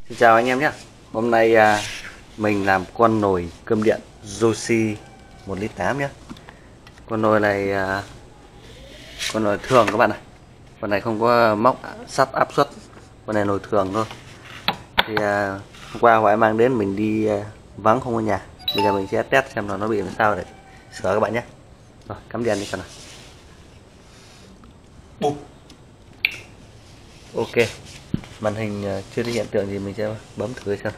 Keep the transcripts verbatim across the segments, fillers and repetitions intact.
Xin chào anh em nhé. Hôm nay à, mình làm con nồi cơm điện Joshi một lít tám nhé. Con nồi này à, con nồi thường các bạn này. Con này không có móc sắt áp suất. Con này nồi thường thôi. Thì à, hôm qua Hoài mang đến mình đi à, vắng không có nhà. Bây giờ mình sẽ test xem là nó bị làm sao để sửa các bạn nhé. Rồi cắm đèn đi con nào. Bụp. Ok. Màn hình à, chưa thấy hiện tượng gì, mình sẽ bấm thử xem.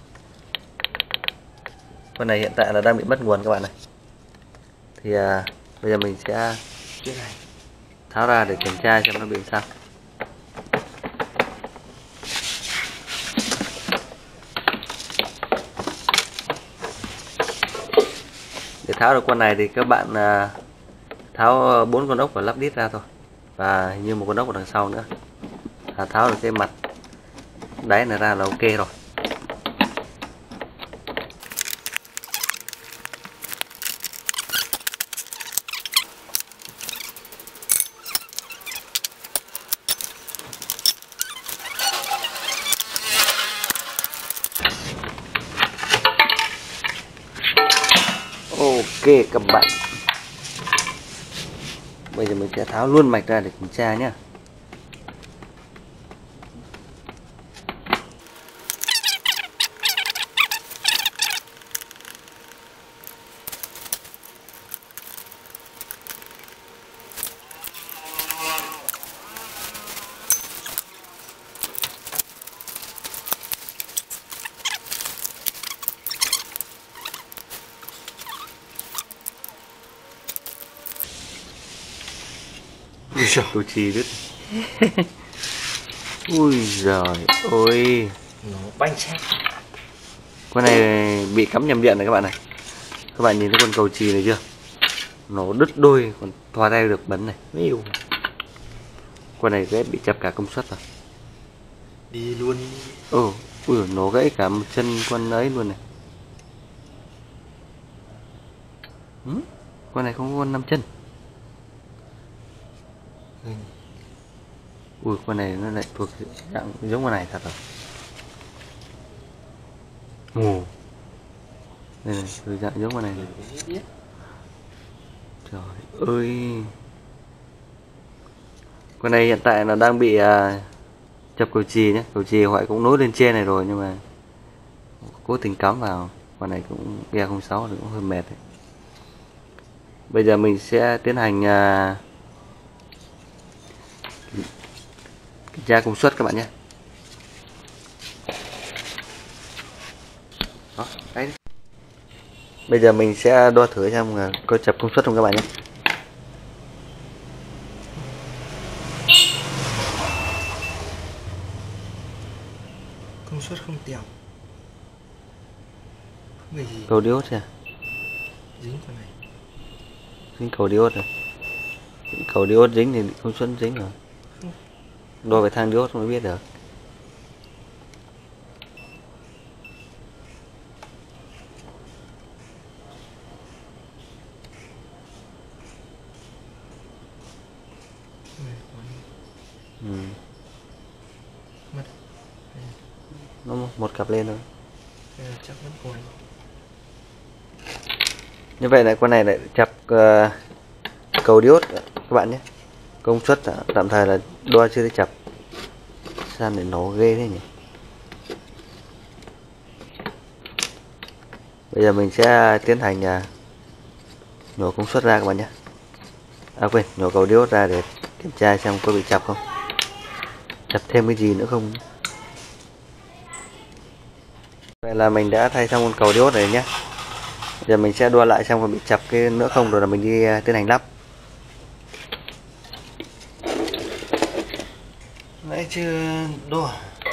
Con này hiện tại là đang bị mất nguồn các bạn này. Thì à, bây giờ mình sẽ tháo ra để kiểm tra xem nó bị sao. Để tháo được con này thì các bạn à, tháo bốn con ốc và lắp đít ra thôi, và như một con ốc ở đằng sau nữa. À, tháo được cái mặt đáy này ra là ok rồi. Ok các bạn, bây giờ mình sẽ tháo luôn mạch ra để kiểm tra nhé. Ui giời, tôi chi đứt. Ui giời ôi, Nó banh xe. con này bị cắm nhầm điện này các bạn này. Các bạn nhìn thấy con cầu chì này chưa? Nó đứt đôi, còn thoa ra được bấn này. Yêu. Con này ghét bị chập cả công suất rồi. Đi luôn. Ừ, ui nó gãy cả một chân con ấy luôn này. Ừ? Con này không có con năm chân. Ừ. Ui con này nó lại thuộc dạng giống con này thật rồi. Ồ. Đây này, thuộc dạng giống con này. Trời ơi. Con này hiện tại là đang bị à, chập cầu chì nhé. Cầu chì Hoại cũng nối lên trên này rồi, nhưng mà cố tình cắm vào. Con này cũng E không sáu thì cũng hơi mệt đấy. Bây giờ mình sẽ tiến hành à, kiểm tra công suất các bạn nhé. Đó, đấy. Bây giờ mình sẽ đo thử xem là có chập công suất không các bạn nhé. Công suất không tèo. Không gì. Cầu diode kìa. Dính con này. Dính cầu diode rồi. Cầu diode dính thì công suất dính rồi. Đo về thang diode mới biết được. Ừ. Mất. Nó một cặp lên thôi. Chắc vẫn còn. Như vậy là con này lại chập uh, cầu diode các bạn nhé. Công suất tạm thời là đo chưa thấy chập. Sao để nổ ghê thế nhỉ? Bây giờ mình sẽ tiến hành uh, nhổ công suất ra các bạn nhé. À quên, nhổ cầu diode ra để kiểm tra xem có bị chập không. Chập thêm cái gì nữa không. Vậy là mình đã thay xong con cầu diode này nhé. Giờ mình sẽ đua lại xem có bị chập cái nữa không, rồi là mình đi tiến hành lắp. Nãy chưa đua.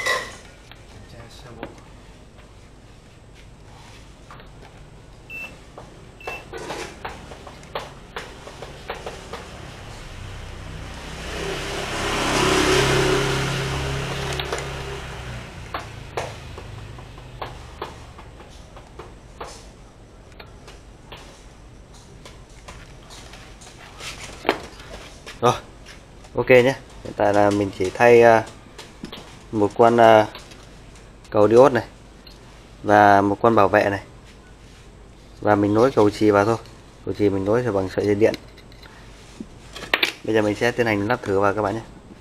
Rồi, ok nhé. Hiện tại là mình chỉ thay uh, một con uh, cầu diode này và một con bảo vệ này, và mình nối cầu chì vào thôi. Cầu chì mình nối thì bằng sợi dây điện. Bây giờ mình sẽ tiến hành lắp thử vào các bạn nhé.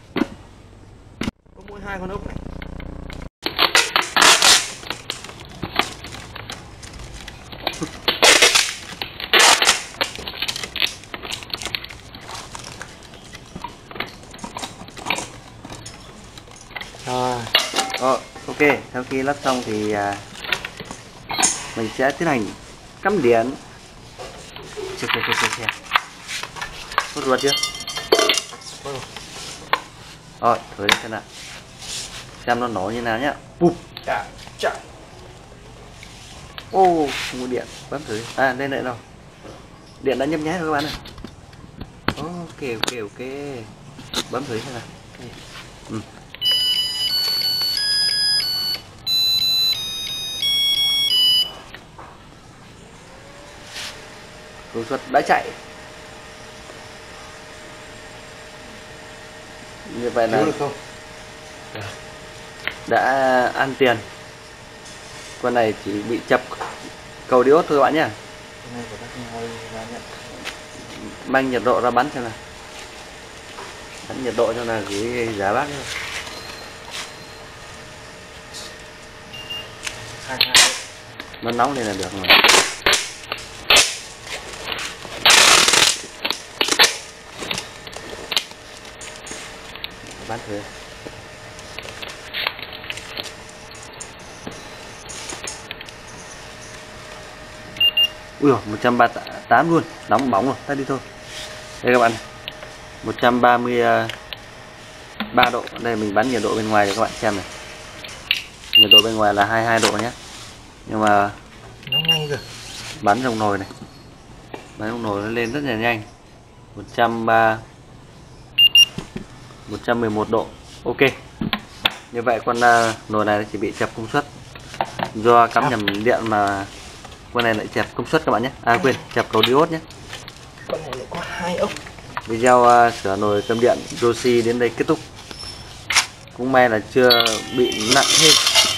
Có mỗi hai con ốc này. Rồi, ờ, ok. Sau khi lắp xong thì à, mình sẽ tiến hành cắm điện. Chết chết chết chết chết. Hút ruột chưa? Rồi, thử đi xem nào. Xem nó nổ như nào nhá. Bụp. Chà, chà. Ô, không có điện. Bấm thử đi. À, đây lại đâu. Điện đã nhấp nháy rồi các bạn ơi. Ok, ok, ok. Bấm thử xem nào. Ừ. Công suất đã chạy. Như vậy là Cứu được không? đã ăn tiền. Con này chỉ bị chập cầu diode thôi các bạn nhé. Mang nhiệt độ ra bắn xem nào. Bắn nhiệt độ cho là gửi giá bác nhé. Nó nóng lên là được rồi. Bắn thử. Ui dồi, một trăm ba mươi tám luôn, nóng bỏng rồi, tắt đi thôi. Đây các bạn, một trăm ba mươi ba độ. Đây mình bắn nhiệt độ bên ngoài cho các bạn xem này. Nhiệt độ bên ngoài là hai mươi hai độ nhé. Nhưng mà Nó nhanh rồi. bắn trong nồi này, bắn trong nồi nó lên rất là nhanh. một trăm ba mươi, một trăm mười một độ. Ok. Như vậy con uh, nồi này chỉ bị chập công suất do cắm nhầm điện mà con này lại chập công suất các bạn nhé. À quên, chập cầu diode nhé. Con này lại có hai ốc. Video uh, sửa nồi cơm điện Joshi đến đây kết thúc. Cũng may là chưa bị nặng thêm.